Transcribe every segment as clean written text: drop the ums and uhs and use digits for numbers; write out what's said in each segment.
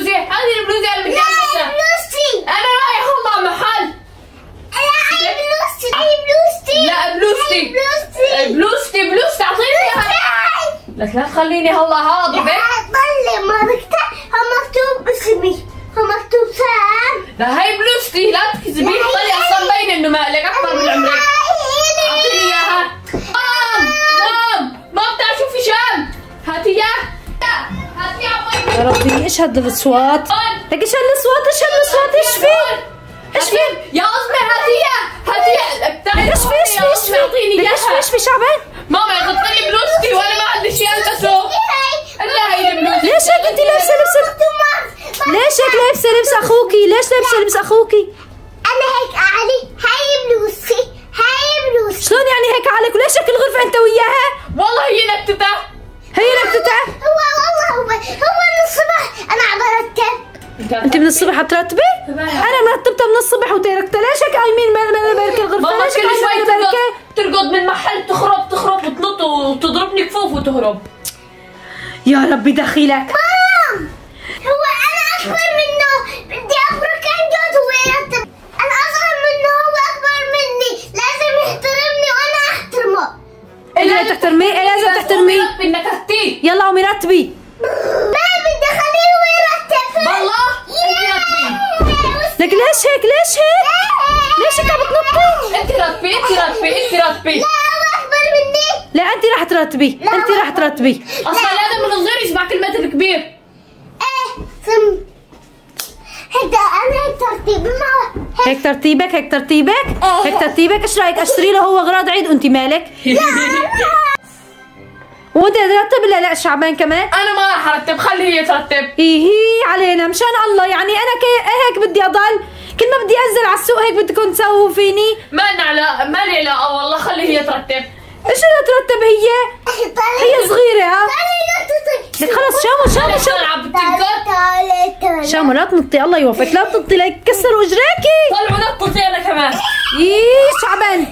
البلوزة، هذه البلوزة اللي بدي البسها. بلوزتي. انا رايح اطلع محل. لا هي بلوزتي. هي بلوزتي. لا بلوزتي. بلوزتي اعطيني اياها. لك لا تخليني هلا هاضبك. طلع مرقتها مكتوب اسمي، مكتوب سام. لا هي بلوزتي لا تكذبي، طلع اصلا باين انه مالك اكبر من عمرك. اعطيني اياها. مام تعال شوفي شام. هاتي اياه. يا ربي ايش هاد الاصوات؟ لك ايش هالاصوات؟ ايش في؟ ايش في؟ يا أزمة هاتيها. ايش في؟ ايش في شعبان؟ ماما غطيني بلوزتي وانا ما عندي شيء البسه. الا هي البلوزة. ليش هيك انت لابسه ليش هيك لابسه لبس اخوكي؟ ليش لابسه لبس اخوكي؟ انا هيك علي. هاي بلوزتي. شلون يعني هيك عليك؟ وليش هيك الغرفه انت وياها؟ والله هي نكتتها. هو من الصبح انا عم برتب. انت من الصبح ترتبي؟ انا مرتبتها من الصبح وتركتها. ليش هيك قايمين ما بركي الغرفه؟ ماما ليش كل قايمين شوي بركي؟ ترقد من محل تخرب وتنط وتضربني كفوف وتهرب. يا ربي دخيلك. مام هو انا اكبر منه، بدي ابرك عن جد. هو يرتب. انا اصغر منه، هو اكبر مني، لازم يحترمني وانا احترمه. لازم تحترميه. بالنكهتي. يلا قومي رتبي. ما بدي اخليه هو يرتب. والله انت رتبي. لك ليش هيك عم بتنطي؟ انت رتبي. لا هو اكبر مني. لا انت رح ترتبي. اصلا لازم من الصغير يسمع كلمة الكبير. ايه سم هيك انا هيك ترتيبي هيك ترتيبك. ايش رايك اشتري له هو اغراض عيد وانت مالك؟ وانت ترتب ولا لا شعبان كمان؟ انا ما راح ارتب، خلي هي ترتب. ايه علينا مشان الله، يعني انا هيك بدي اضل كل ما بدي انزل على السوق هيك بدكم تسووا فيني؟ ما لي علاقة والله، خلي هي ترتب. ايش بدها ترتب هي صغيرة ها؟ لك خلص شامو نلعب بالتيك شامو لا تنطي، الله يوفقك لا تنطي ليكسروا اجريكي. طلعوا نطتي انا كمان. شعبان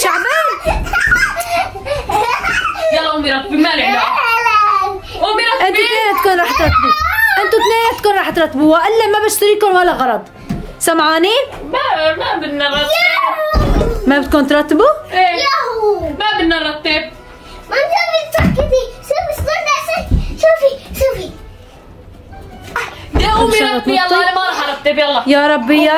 يلا قومي رتبي، ما لي علاقة. قومي رتبي. انتوا اثنيناتكم رح ترتبوا والا ما بشتريكم ولا غرض. سمعانين؟ ما بدنا نرتب. ما بدكم ترتبوا؟ ايه ما بدنا نرتب. ما انت بتسكتي. شوفي يا قومي رتبي يلا، انا ما راح ارتب. يلا يا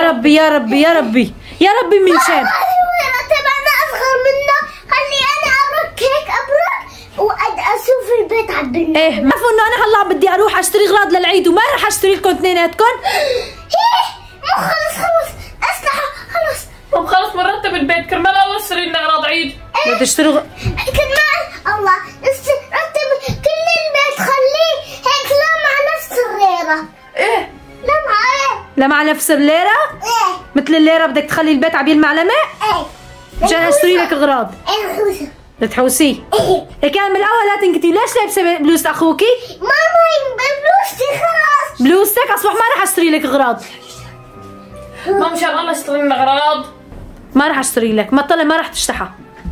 ربي من شان. انا اصغر منه، خلي انا ابرك هيك واشوف البيت على البنات. ايه ما عرفوا انه انا هلا بدي اروح اشتري اغراض للعيد وما راح اشتري لكم اثنيناتكم. مو خلص خلص خلص بنرتب البيت كرمال الله اشتري لنا اغراض عيد. بدي اشتري كمان الله رتب كل البيت، خليه هيك لا مع نفس الليرة. ايه لا مع نفس الليرة؟ ايه مثل الليرة بدك تخلي البيت عبيل معلمة؟ ايه مشان اشتري لك اغراض. ايه بتحوسيه. إيه كان من الاول لا تنكتي. ليش لابسه بلوزة اخوكي؟ ماما بلوزتي خلاص. بلوزتك اصبح ما راح اشتري لك اغراض. ما مشان الله اشتري لنا اغراض. ما راح اشتري لك، ما طلع ما راح تشتحى.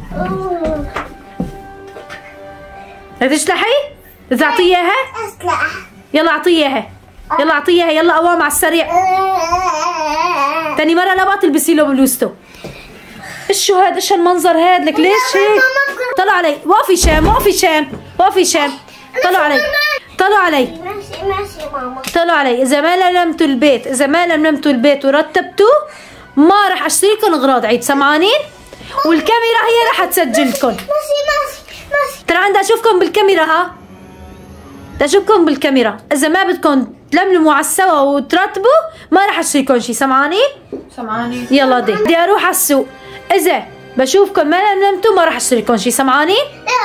بدك تشتحي؟ بدك تعطيه اياها؟ يلا اعطيه اياها. يلا قوام على السريع. تاني مرة لا بقى تلبسي له بلوزته. ايش شو هاد؟ ايش هالمنظر هاد؟ لك ليش هيك؟ طلعوا علي. وقفي شام. طلعوا علي. ماشي ماما. طلعوا علي. اذا ما لملمتوا البيت ورتبتوه ما راح اشتري لكم اغراض عيد. سمعانين؟ والكاميرا هي راح تسجل لكم. ماشي. ترى عندي اشوفكم بالكاميرا ها. بدي اشوفكم بالكاميرا. اذا ما بدكم تلملموا على السوا وترتبوا ما راح اشتري لكم شيء. سمعانين؟ يلا بدي اروح على السوق. اذا بشوفكم ما لملمتوا ما راح اشتري لكم شيء. سمعانين؟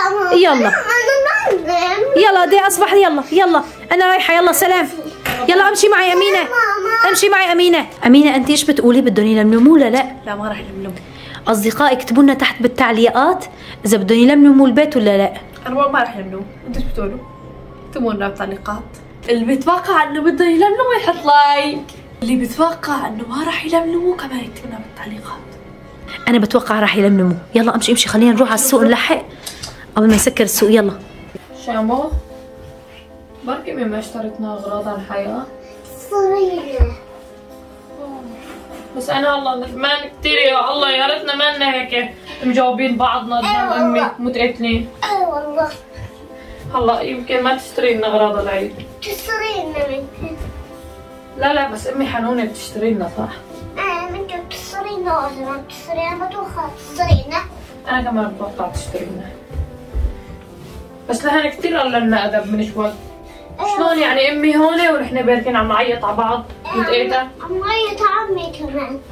يلا دي اصبح. يلا انا رايحه. يلا سلام. يلا امشي معي امينه. انت ايش بتقولي؟ بدهم يلملموا ولا لا؟ لا ما راح يلملموا. اصدقائي اكتبوا لنا تحت بالتعليقات اذا بدهم يلملموا البيت ولا لا. انا والله ما راح يلملموا. انتوا ايش بتقولوا؟ اكتبوا لنا بالتعليقات. اللي بيتوقع انه بده يلملموا يحط لايك، اللي بيتوقع انه ما راح يلملموا كمان يكتب لنا بالتعليقات. انا بتوقع راح يلملموا. يلا امشي خلينا نروح على السوق نلحق قبل ما يسكر السوق. يلا شامو بركي ما اشتريتنا اغراض على الحياة. تصرينا. بس انا والله ندمان كثير يا الله، يا ريتنا ما لنا هيك مجاوبين بعضنا قدام امي متقاتلين. والله. هلا يمكن ما تشتري لنا اغراض العيد. تشترينا منك. لا بس امي حنونه بتشتري لنا صح؟ منك بتشترينا ولا ما بتشترينا؟ ما توخى تشترينا. انا كمان بتوقع تشتري لنا. بس لهنا كثير قال لنا ادب من شوي. شلون يعني امي هون ونحن باركين عم نعيط على بعض متقاتل؟ عم نعيط عمي كمان.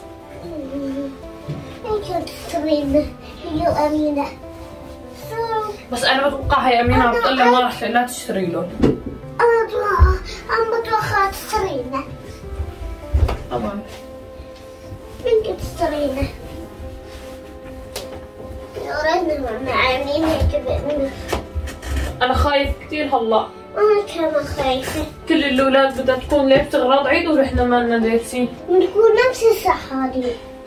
يمكن تشترينا هي وأمينة. بس انا بتوقع هي امينه عم تقول لي ما رح لا تشتري لهم. أنا عم بتوخى تشترينا. طبعا. يمكن تشترينا. يا ريتنا ما عاملين هيك بأمينة. انا خايف كثير هلا. أنا كمان خايفة. كل الاولاد بدها تكون لابسه اغراض عيد ونحن ما لنا لابسين. نكون نفس الصحاري.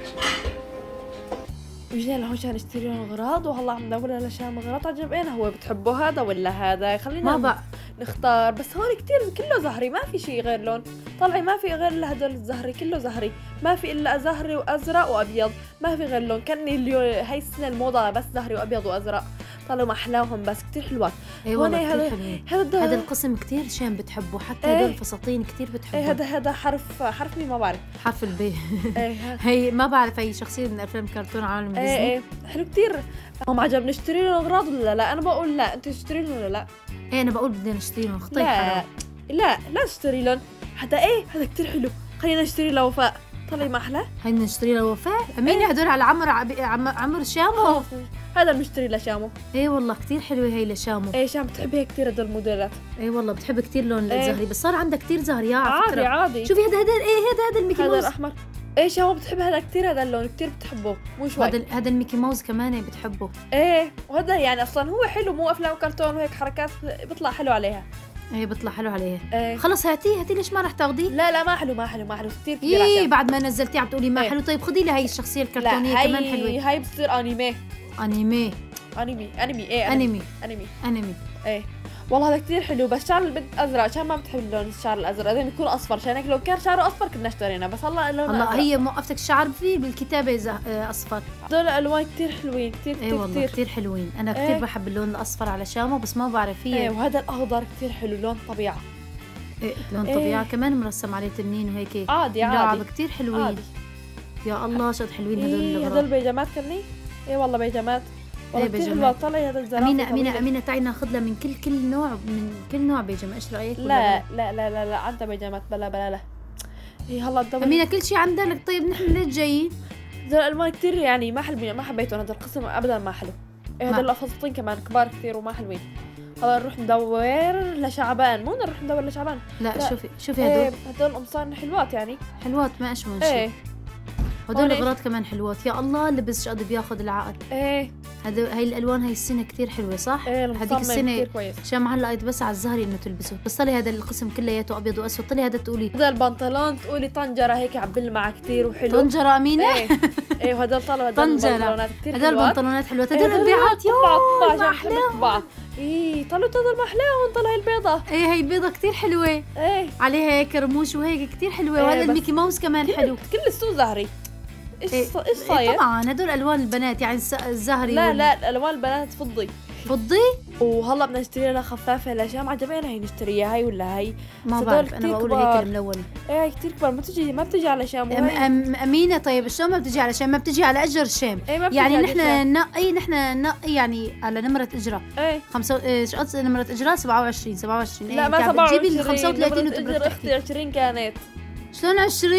جينا لهون عشان نشتري لهم اغراض، وهلا عم ندور على شام اغراض عجبنا. هو بتحبوا هذا ولا هذا؟ خلينا ما بقى نختار. بس هون كتير كله زهري، ما في شيء غير لون. طلعي ما في غير الا هدول الزهري، كله زهري، ما في الا زهري وازرق وابيض، ما في غير لون. كاني اليوم هاي السنه الموضه بس زهري وابيض وازرق. طلعوا محلاهم بس كتير حلوات. اي والله كتير حلوين. هذا القسم كتير شام بتحبه، حتى هدول الفساتين كتير بتحبه. هذا حرف مين ما بعرف. حرف البي. هي ما بعرف، هي شخصيه من افلام كرتون عالم ديزني. حلو كتير. هم عجب نشتري لهم اغراض ولا لا؟ انا بقول لا، انت تشتري لهم ولا لا؟ انا بقول بدنا نشتري لهم. خطير حرام. لا تشتري لهم. هذا كتير حلو. خلينا نشتري لوفاء. طلعي ما احلى. هي نشتري لوفاء. مين هدول على عمر شامو؟ هذا المشتري لشامو. اي والله كتير حلوه هي لشامو. شام بتحبيها كثير هدول الموديلات. اي والله بتحب كثير لون الزهري، بس صار عندها كثير زهري على فكره. عادي. شوفي هذا الميكي موز. هذا الاحمر. شامو بتحب هذا كثير، هذا اللون كثير بتحبه، مو شوي. هذا الميكي موز كمان بتحبه. وهذا يعني اصلا هو حلو، مو افلام كرتون وهيك حركات بيطلع حلو عليها. بيطلع حلو عليها. خلص هاتيه ليش ما رح تاخذيه؟ لا ما حلو كثير كبير. بعد ما نزلتيه عم تقولي ما حلو. طيب خذي لي هي الشخصية الكرتونية كمان حلوة. هاي بتصير انمي. والله هذا كثير حلو. بس شعر البنت ازرق عشان ما بتحب اللون الشعر الازرق، لازم يكون اصفر. عشان هيك لو كان شعره اصفر كنا اشترينا، بس هلا اللون هلا هي موقفتك الشعر فيه بالكتابه اصفر. هدول الالوان كثير حلوين، كثير والله كثير حلوين. انا كثير بحب اللون الاصفر على شامو، بس ما بعرف فيه. وهذا الاخضر كثير حلو، لون طبيعه. لون طبيعه كمان مرسم عليه تنين وهيك. عادي كثير حلوين. عادي. يا الله شد حلوين هدول بيجامات كني. والله بيجامات. والله كثير حلوة. طلعي هذا الزرافة. أمينة تعي ناخذ لها من كل نوع بيجامة. ايش رايك؟ لا عندها بيجامات. بلا هلا ندور. أمينة كل شيء عندنا. طيب نحن ليش جايين؟ هذول الالوان كثير يعني ما حلوين، ما حبيتهم. هذا القسم ابدا ما حلو. هذول الفساتين كمان كبار كثير وما حلوين. هلا نروح ندور لشعبان. مو نروح ندور لشعبان. لا شوفي هدول القمصان حلوات، يعني حلوات ما اشمل شيء. هدول الاغراض كمان حلوات. يا الله لبس شقد بياخذ العقد. هاي الالوان هاي السنه كثير حلوه صح؟ هذيك السنه عشان معلقت بس على الزهري انه تلبسه. بس طلع هذا القسم كلياته ابيض واسود. طلع هذا تقولي هذا البنطلون تقولي طنجره هيك عبل معه كثير وحلو. طنجره أمينة. وهدول طلعوا البنطلونات كثير هدول البنطلونات حلوات. هدول البيعات يوه ما احلاهم. طلعوا ما احلاهم. طلع البيضه. هي البيضه كثير حلوه. عليها هيك رموش وهيك كثير حلوه. وهذا الميكي ماوس كمان حلو. كل السوق زهري. ايش صاير؟ طبعا هدول الوان البنات يعني الزهري. لا الوان البنات فضي. وهلا بدنا نشتري لها خفافه لشام. عجبنا هي نشتريها هاي ولا هاي؟ ما بعرف. انا بقول هيك الملونه. كثير كبار. ما بتجي على شام. أمينة طيب شلون ما بتجي على شام؟ ما بتجي على اجر شام. يعني نحن ننقي يعني على نمره اجره. 5 ايش قصدي نمره اجره 27. لا ما 27. بتجيبي ال 35 وتبرك اختي 20 كانت. شلون 20؟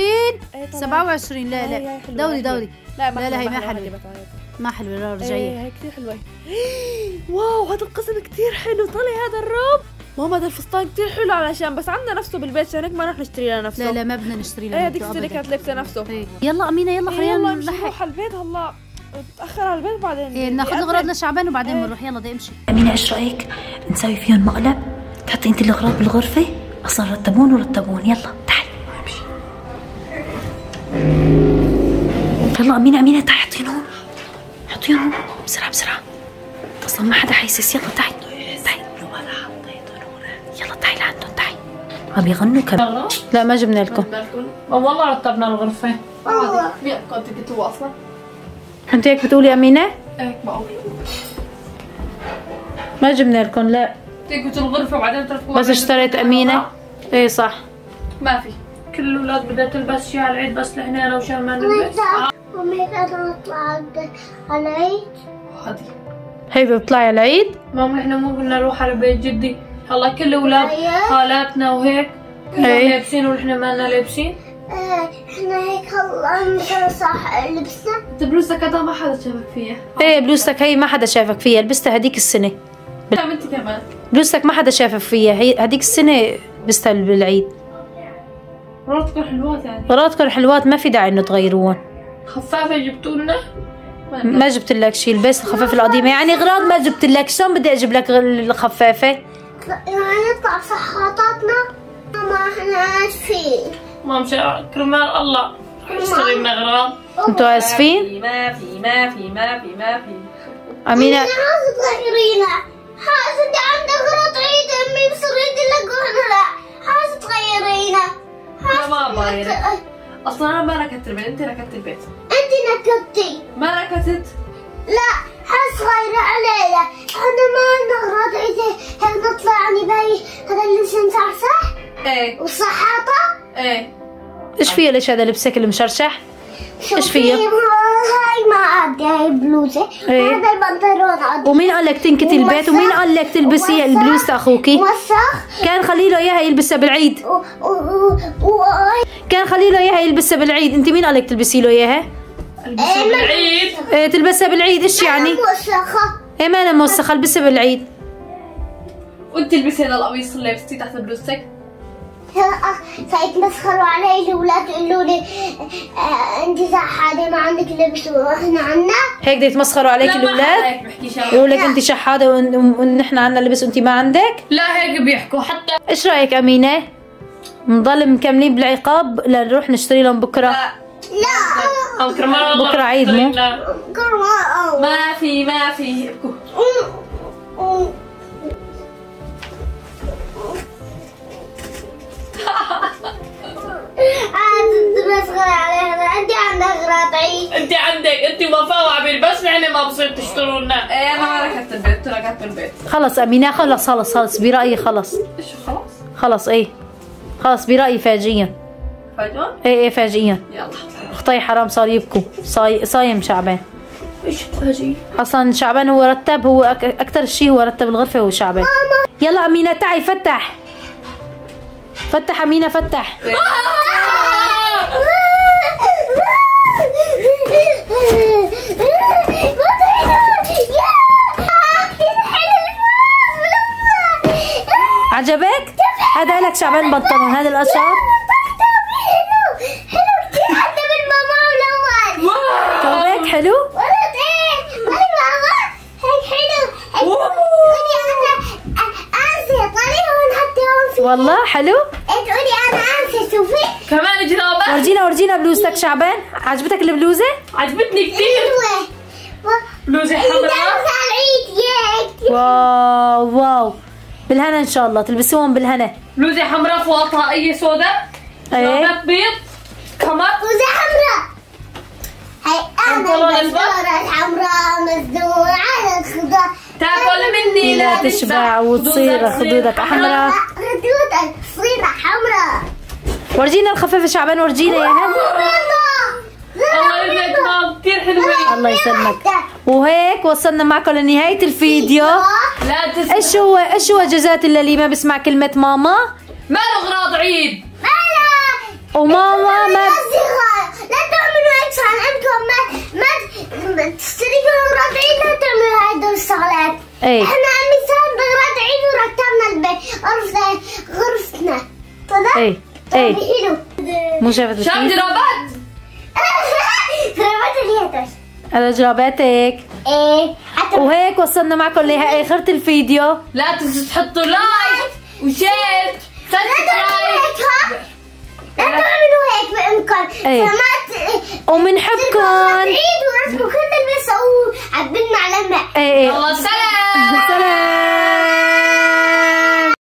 27. لا دوري. لا هي ما حلوه. لا رجعيه. هي كثير حلوه. واو هذا القسم كثير حلو. طلع هذا الروب. ماما هذا الفستان كثير حلو علشان بس عندنا نفسه بالبيت، عشان هيك ما رح نشتري له نفسه. لا ما بدنا نشتري له. هذيك السنه كانت لابسه نفسه. يلا أمينة يلا خلينا نروح على البيت. هلا بتاخر على البيت بعدين ناخذ اغراض لشعبان وبعدين بنروح. يلا بدي امشي. أمينة ايش رايك نسوي فيهم مقلب؟ تحطي انت الاغراض بالغرفه، اصلا رتبون. يلا تعالي امشي. يلا أمينة تعي حطيهم بسرعه اصلا ما حدا حيسس. يلا تعي. يلا تعي لعندهم. تعي عم يغنوا كمان. لا ما جبنا لكم. والله رتبنا الغرفة. والله كنت قلتوا اصلا. انت هيك بتقولي امينه؟ هيك بقول. ما جبنا لكم لا. تيجوا الغرفة وبعدين تركبوا. بس اشتريت امينه. ايه صح. ما في. كل الاولاد بدها تلبس شيء على العيد بس لهنا انا وشان ما نلبس. أمي بدنا نطلع على العيد. هذه. هي بتطلعي على العيد؟ ماما احنا مو بدنا نروح على بيت جدي. هلا كل اولاد خالاتنا وهيك كلهم لابسين ونحن ما لنا لابسين. احنا هيك هلا مش صح لبسنا. انت بلوزتك هذا ما حدا شافك فيها. ايه بلوزتك هي ما حدا شافك فيها، لبستها هديك السنه. انت كمان. بلوزتك ما حدا شافك فيها، هي هديك السنه لبستها بالعيد. غراضكم حلوات يعني. غراضكم حلوات ما في داعي انه تغيروهم. خفافة جبتوا لنا؟ ما جبت لك شيء، البس الخفافه القديمه، يعني غراض ما جبت لك، شلون بدي اجيب لك الخفافه؟ يعني نطلع صحاتاتنا ما احنا اسفين. ما مش كرمال الله اشتري لنا غراض. انتوا اسفين؟ ما في امينه حاسة تغيرينا، حاسة انت عندك غلط عيد امي بصير لك لا حاسة تغيرينا. ما بغيرك. اصلا انا ما ركبت البيت، انت ركبت البيت. انت نكبتي. ما ركبت. لا حاسة غير علينا، احنا ما عندنا غلط عيد هيك نطلع يعني باي هذا اللبس مصحصح؟ ايه. والصحاطة؟ ايه. ايش فيها؟ ليش هذا لبسك المشرشح؟ ايش فيها؟ هاي ما عندي هاي بلوزة. ايه. هذا البنطلون عندي. ومين قال لك تنكتي البيت؟ ومين قال لك تلبسي البلوزة اخوكي؟ وسخ. كان خلي له اياها يلبسها بالعيد. كان خلي له اياها يلبسها بالعيد، انت مين قال لك تلبسي له اياها؟ البسها بالعيد. ايه تلبسها بالعيد، ايش يعني؟ موسخة. ايه ما انا موسخة، البسها بالعيد. وانت البسي هذا القميص اللي لبستيه تحت بلوزتك. سيتمسخروا علي الاولاد يقولوا لي انت شحاده ما عندك لبس واحنا عنا. هيك بده يتمسخروا عليك الاولاد؟ يقول لك انت شحاده ونحن عنا لبس وانت ما عندك؟ لا هيك بيحكوا حتى. ايش رايك امينه؟ نضل مكملين بالعقاب لنروح نشتري لهم بكره؟ لا او كرمال بكره عيد مو؟ ما في ابكوا. تمسخر علينا، انت عندك غراض عيد. انت مفاوع بالبس نحن ما بصير تشتروا لنا. ايه انا ما ركبت البيت، ركبت البيت. خلص امينه خلص برايي خلص. ايش خلاص؟ خلص ايه خلص برايي فاجئا. فجأة؟ ايه فاجئا. يلا اخطي حرام صار يبكوا. صايم شعبان. ايش تفاجئي؟ اصلا شعبان هو رتب، هو اكثر شيء هو رتب الغرفه هو شعبان. يلا امينه تعي فتح امينه فتح. عجبك؟ هذا لك شعبان بنطلون، هذا الاشهر. حلو كثير حتى من ماما الاول. ثوبك حلو؟ ولد ايه؟ ولد ماما هيك حلو. انسه طالع هون حتى هون في. والله حلو؟ تقولي انا انسه شوفي. كمان جرابات. ورجينا بلوزتك شعبان. عجبتك البلوزه؟ عجبتني كثير. حلوه. بلوزة حمراء. العيد ياك. واو بالهنا ان شاء الله تلبسوهم بالهنا. بلوزة حمراء فوق طاقية سوداء. جرابات بيض. كمر. بلوزة حمراء. هي انا البلورة الحمراء مزدوعة على الخضار. تاكل مني لا تشبع وتصير خدودك احمراء. خدودك تصير حمراء. ورجينا الخفافة شعبان، ورجينا اياها. الله يسعدك مام كثير حلوة. الله يسلمك. وهيك وصلنا معكم لنهاية الفيديو. لا تسمع. ايش هو جزات اللي ما بسمع كلمة ماما؟ ما له غراض عيد. وماما ما لا تعملوا هيك عشان انتم ما تشتركوا غراض عيد، لا تعملوا هدول الشغلات. ايه احنا عم نساهم بغراض عيد ورتبنا البيت غرفتنا. ايه حلو. مو شافت شاف جرابات. جرابات اليدش. هذا جراباتك. ايه وهيك وصلنا معكم لآخر الفيديو. لا تنسوا تحطوا لايك وشير. لا تعملوا هيك بإمكان. ايه ومنحبكم. عيد ورسموا كل البس وعبلنا على الماء. ايه يلا سلام. سلام.